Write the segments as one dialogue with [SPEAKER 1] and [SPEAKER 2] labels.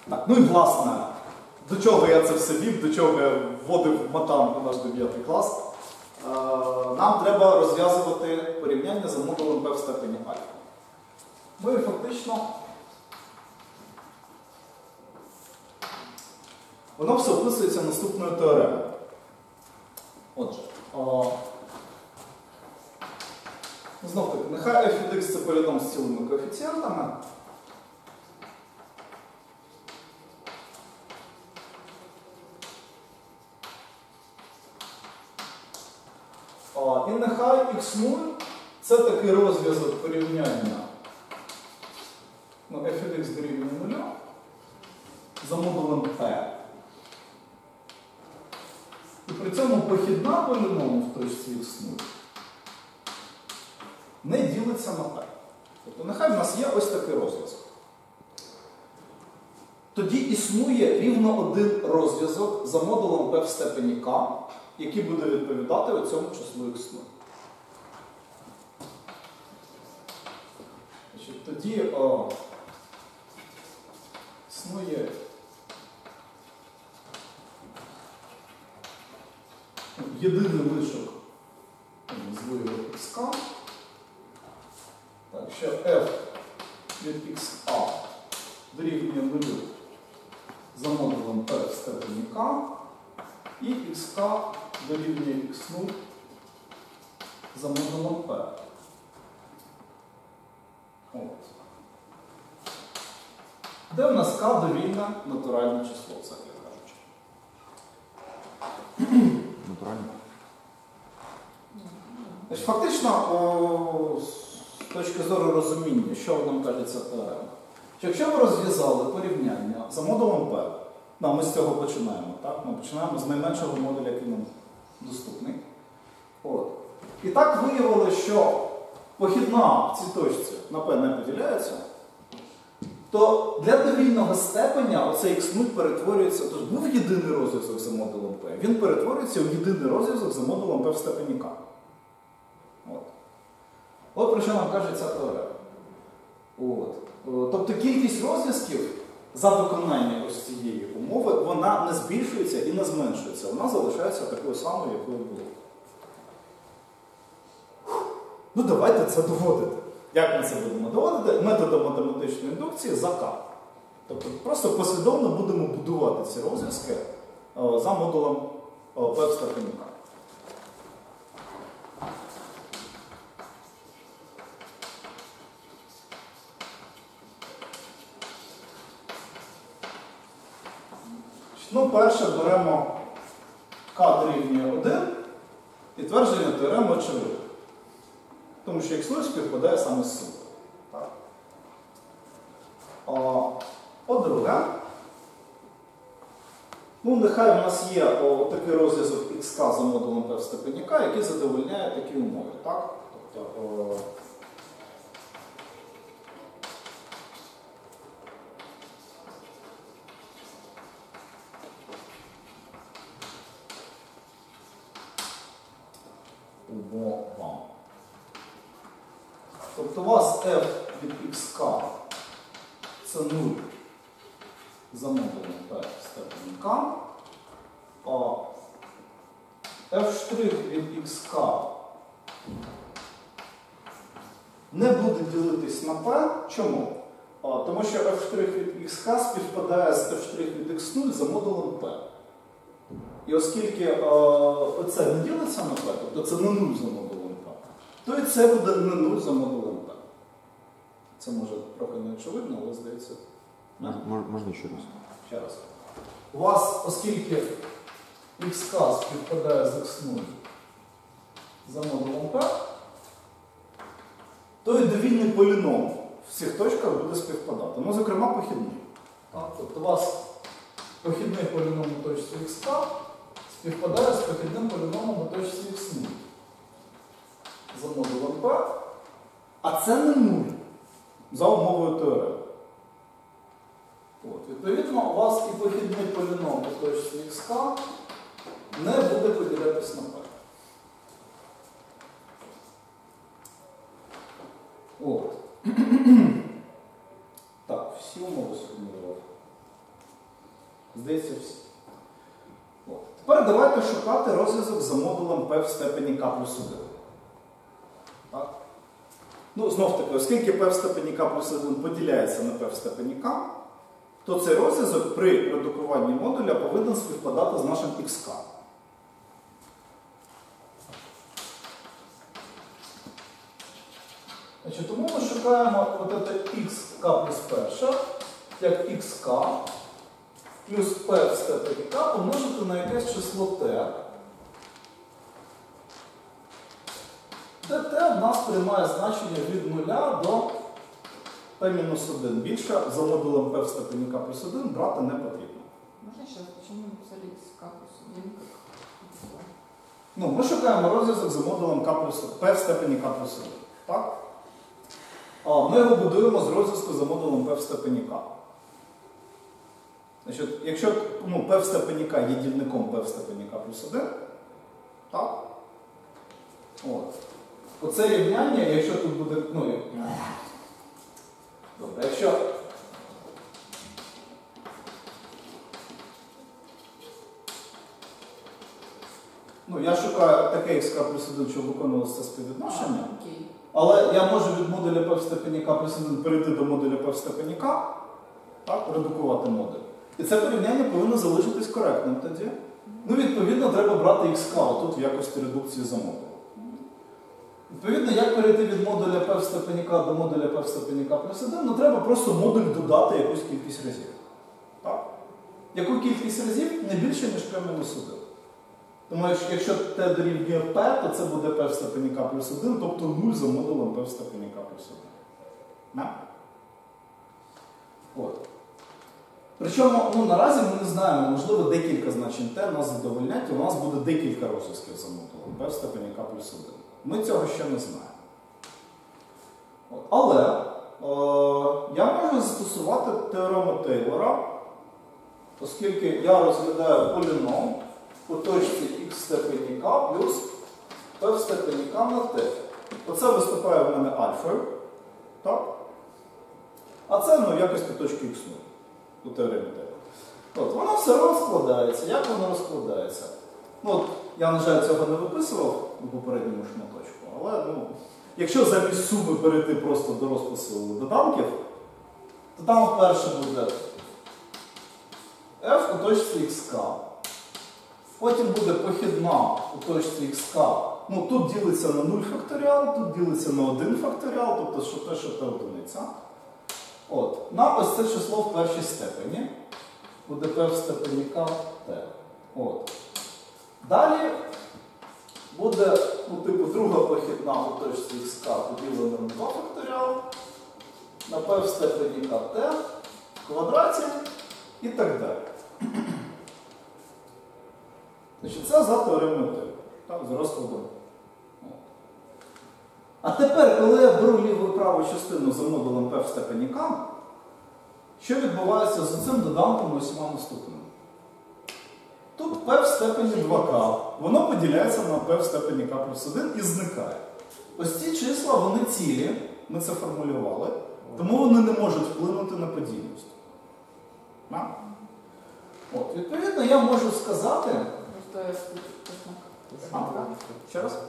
[SPEAKER 1] Так, ну і власне, до чого я це все вів, до чого я вводив матан у наш 9 клас. Нам треба розв'язувати порівняння за модулем b в степені альфа. Ну і фактично воно все описується наступною теоремою. Отже, знов таки, нехай f від x це поліном з цілими коефіцієнтами. І нехай x0 це такий розв'язок порівняння f від x дорівнює 0 за модулем p. І при цьому похідна поліному в точці x0 не ділиться на p. Тобто нехай в нас є ось такий розв'язок. Тоді існує рівно один розв'язок за модулем p в степені k, який буде відповідати оцьому числу x0. Тоді існує єдиний лишок, назву його xk, так, що f від xa дорівнює 0 за модулем p в степені k, і xk дорівнює x0 за модулем p. От. Де в нас k довільне натуральне число, це як кажучи.
[SPEAKER 2] Натуральне?
[SPEAKER 1] Фактично, з точки зору розуміння, що нам каже ця теорема. Якщо ви розв'язали порівняння за модулем p, ми з цього починаємо, так? Ми починаємо з найменшого модуля, який нам доступний. От. І так виявили, що похідна в цій точці на p не поділяється, то для довільного степеня оцей x0 перетворюється, тож був єдиний розв'язок за модулем p, він перетворюється в єдиний розв'язок за модулем p в степені k. От про що нам каже ця теорема. Тобто кількість розв'язків за виконання ось цієї умови, вона не збільшується і не зменшується. Вона залишається такою самою, якою була. Ну давайте це доводити. Як ми це будемо доводити? Методом математичної індукції за К. Тобто просто послідовно будемо будувати ці розв'язки за модулем P в степені К. Ну, перше беремо k дорівнює 1 і твердження теореми очевидне. Тому що x0 співпадає саме з собою. По-друге, нехай у нас є такий розв'язок xk за модулем p в степені k, який задовольняє такі умови. Так? Тобто, умова. Тобто у вас f від xk це 0 за модулем p в степені k, а f' від xk не буде ділитись на p. Чому? Тому що f' від xk співпадає з f' від x0 за модулем p. І оскільки оце не ділиться на p, тобто це не 0 за модулем p, то і це буде не 0 за модулем p. Це може трохи не очевидно, але здається.
[SPEAKER 2] Можна ще раз?
[SPEAKER 1] Ще раз. У вас, оскільки xk співпадає з x0 за модулем p, то і довільний поліном в всіх точках буде співпадати. Ну, зокрема, похідний. Тобто у вас похідний поліном у точці xk співпадає з похідним поліномом у точці x0 за модулем p, а це не 0 за умовою теореми. Відповідно, у вас і похідний поліном у точці xk не буде поділятися на p. Так, всі умови сформулював. Здається, всі. От. Тепер давайте шукати розв'язок за модулем p в степені k плюс 1. Так? Ну, знов таки, оскільки p в степені k плюс 1 поділяється на p в степені k, то цей розв'язок при редукуванні модуля повинен співпадати з нашим xk. Значить, тому ми шукаємо от це xk плюс 1 як xk плюс p в степені k помножити на якесь число t, де t в нас приймає значення від 0 до p-1. Більше за модулем p в степені k плюс 1 брати не потрібно.
[SPEAKER 3] Можно сейчас, почему мы написали x плюс 1 как?
[SPEAKER 1] Ну, ми шукаємо розв'язок за модулем p в степені k плюс 1. Так? Ми його будуємо з розв'язку за модулем p в степені k. Значить, якщо p в степені k є дільником p в степені k плюс 1, так? От. Оце рівняння, якщо тут буде, добре, якщо я шукаю таке xk плюс 1, щоб виконувалося це співвідношення, але я можу від модуля p в степені k плюс 1 перейти до модуля p в степені k, так, редукувати модуль. І це порівняння повинно залишитись коректним тоді. Ну, відповідно, треба брати xk отут в якості редукції за модуль. Відповідно, як перейти від модуля p в степені k до модуля p в степені k плюс 1, ну треба просто модуль додати якусь кількість разів. Так? Яку кількість разів? Не більше, ніж p-1. Тому якщо t дорівнює p, то це буде p в степені k плюс 1, тобто 0 за модулем p в степені k плюс 1. От. Причому, наразі ми не знаємо, можливо, декілька значень t нас задовольнять, і у нас буде декілька розв'язків за модулем p в степені k плюс 1. Ми цього ще не знаємо. От. Але я можу застосувати теорему Тейлора, оскільки я розглядаю поліном у точці x в степені k плюс p в степені k на t. Оце виступає в мене альфою. Так? А це в якості точки x0 у теоремі Тейлора. От, воно все розкладається. Як воно розкладається? Я, на жаль, цього не виписував у попередньому шматочку, але якщо замість суми перейти просто до розпису доданків, то там вперше буде f у точці xk, потім буде похідна у точці xk, тут ділиться на 0 факторіал, тут ділиться на 1 факторіал, тобто що те, що те одиниця. От, на ось це число в першій степені буде p в степені k t. От. Далі буде, друга похідна у точці xk поділена на 2 факторіал, на p в степені kt в квадраті і так далі. Значить, це за теоремою Тейлора, з розкладом. А тепер, коли я беру ліву і праву частину за модулем p в степені k, що відбувається з цим доданком усіма наступними? Тут p в степені 2k, воно поділяється на p в степені k плюс 1 і зникає. Ось ці числа, вони цілі, ми це формулювали, тому вони не можуть вплинути на подільність. От, відповідно, я можу сказати... Ще раз?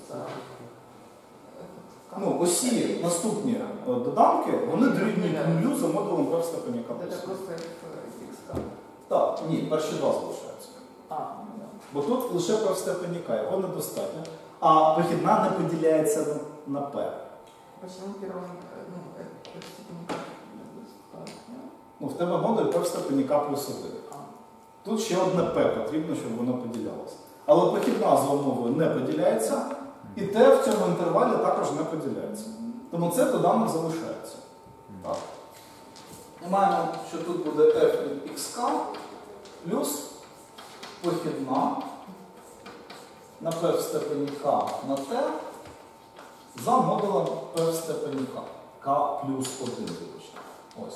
[SPEAKER 1] Усі наступні доданки, вони дорівнюють нулю за модулем p в степені k плюс 1.
[SPEAKER 3] Це просто xk.
[SPEAKER 1] Так, ні, перші два залишаються. Бо тут лише p в степені k, його недостатньо. А похідна не поділяється на p.
[SPEAKER 3] Почему первым, p в степені k недостатньо?
[SPEAKER 1] В тебе модуль p в степені k плюс 1. Тут ще одне p потрібно, щоб воно поділялося. Але похідна за умовою не поділяється, і t в цьому інтервалі також не поділяється. Тому це доданок залишається. Так. Ми маємо, що тут буде f від xk плюс похідна на p в степені k на t за модулем p в степені k. k плюс 1, вибачте. Ось.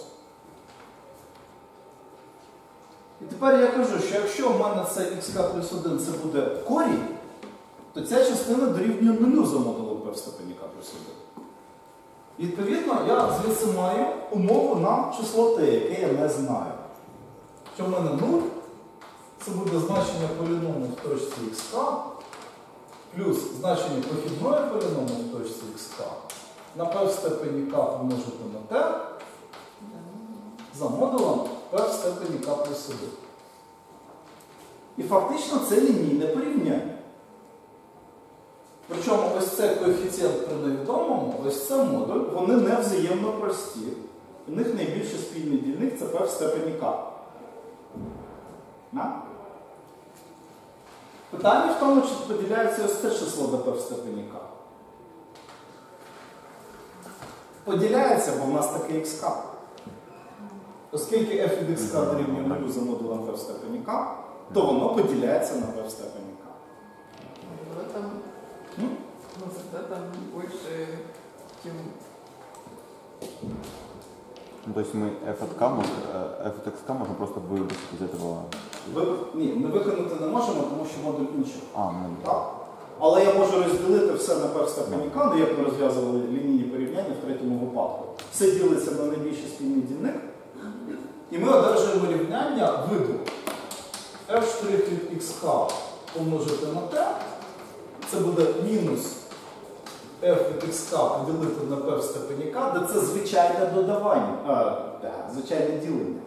[SPEAKER 1] І тепер я кажу, що якщо в мене це xk плюс 1 це буде корінь, то ця частина дорівнює 0 за модулем p в степені k плюс 1. Відповідно, я звідси маю умову на число t, яке я не знаю. що в мене 0, це буде значення поліному в точці xk, плюс значення похідної поліному в точці xk, на p в степені k помножити на t, за модулем p в степені k плюс 1. І фактично це лінійне порівняння. Причому ось цей коефіцієнт при невідомому, ось це модуль, вони не взаємно прості. У них найбільший спільний дільник це p в степені k. Питання в тому, чи поділяється ось це число до p в степені k. Поділяється, бо в нас таке xk. Оскільки f від xk дорівнює 0 за модулем p в степені k, то воно поділяється на p в степені k.
[SPEAKER 3] Ну, тогда там больше, чем...
[SPEAKER 2] Ну, то есть мы f от xk можем просто выбросить из этого...
[SPEAKER 1] Ні, ми виконати не можемо, тому що модуль інший.
[SPEAKER 2] Ну,
[SPEAKER 1] так. Але я можу розділити все на p в степені k, ну, як ми розв'язували лінійні порівняння в третьому випадку. Все ділиться на найбільший спільний дільник. І ми одержуємо рівняння виду f' від xk помножити на t. Це буде мінус f від xk поділити на p в степені k, де це звичайне додавання, звичайне ділення.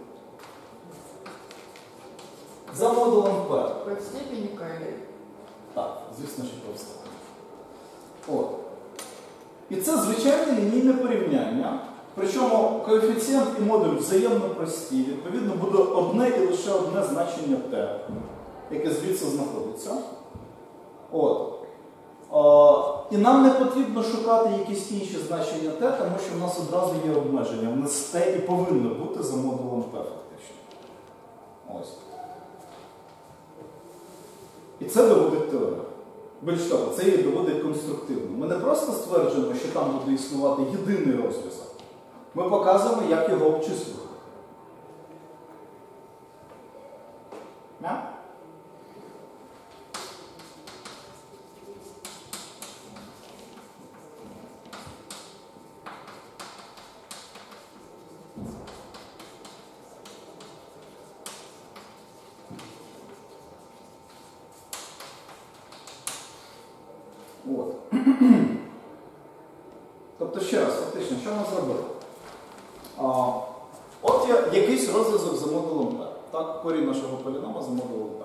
[SPEAKER 1] За модулем p.
[SPEAKER 3] P в степени k или...
[SPEAKER 1] Так, звісно, що p в степені. От. І це звичайне лінійне порівняння. Причому коефіцієнт і модуль взаємно прості. Відповідно, буде одне і лише одне значення t, яке звідси знаходиться. От. І нам не потрібно шукати якісь інші значення t, тому що в нас одразу є обмеження. В нас t і повинно бути за модулем p фактично. Ось. І це доводить теорія. Більш того, це її доводить конструктивно. Ми не просто стверджуємо, що там буде існувати єдиний розв'язок. Ми показуємо, як його обчислювати. От. Тобто, ще раз, фактично, що ми зробили? От є якийсь розв'язок за модулем P. Так, корінь нашого полінома за модулем P.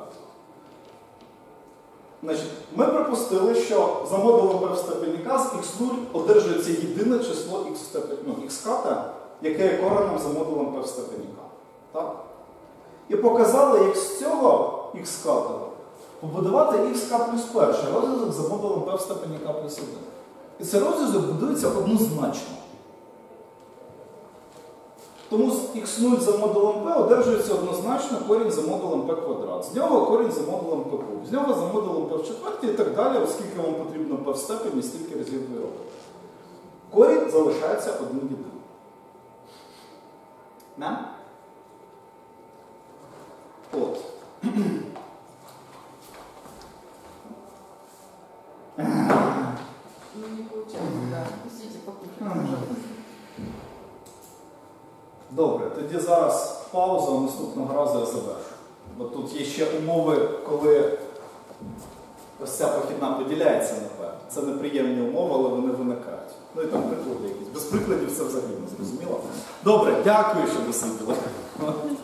[SPEAKER 1] Значить, ми припустили, що за модулем P в степені k з x0 одержується єдине число x в степені, xk, яке є коренем за модулем P в степені k. Так? І показали, як з цього xk побудувати xk плюс перший розв'язок за модулем P в степені k плюс 1. І цей розв'язок будується однозначно. Тому з x0 за модулем p одержується однозначно корінь за модулем p квадрат. З нього корінь за модулем p куб. З нього за модулем p в четвертій і так далі, оскільки вам потрібно p в степені, стільки разів ви робите. Корінь залишається одним єдиним. Не? От.
[SPEAKER 3] Ну, не получается, да. Пустите покушать.
[SPEAKER 1] Добре, тоді зараз пауза, а наступного разу я завершу. Бо тут є ще умови, коли ось ця похідна поділяється на P. Це неприємні умови, але вони виникають. Ну і там приклади якісь. Без прикладів це взагалі не зрозуміло. Добре, дякую, що досиділи.